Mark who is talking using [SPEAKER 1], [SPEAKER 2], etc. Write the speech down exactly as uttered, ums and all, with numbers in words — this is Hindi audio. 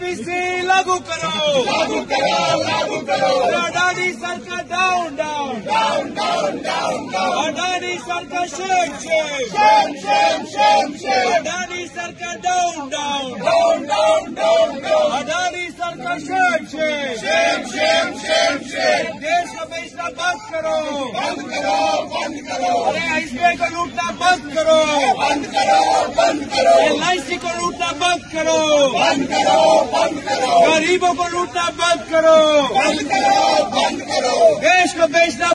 [SPEAKER 1] एनपीसी लागू करो,
[SPEAKER 2] लागू करो, लागू करो।
[SPEAKER 1] अडानी सरकार down down
[SPEAKER 2] down down down down.
[SPEAKER 1] Adani सरकार shame shame
[SPEAKER 2] shame shame shame shame.
[SPEAKER 1] Adani सरकार down down
[SPEAKER 2] down down down down.
[SPEAKER 1] Adani सरकार shame shame
[SPEAKER 2] shame shame shame shame.
[SPEAKER 1] देश का बेचना बंद करो,
[SPEAKER 2] बंद करो, बंद करो।
[SPEAKER 1] अरे आईसीआई को लूटना बंद करो,
[SPEAKER 2] बंद करो, बंद करो।
[SPEAKER 1] एलआईसी को लूटना बंद करो,
[SPEAKER 2] बंद करो, बंद करो।
[SPEAKER 1] गरीबों को लूटना बंद करो,
[SPEAKER 2] बंद करो, बंद करो।
[SPEAKER 1] देश को बेचना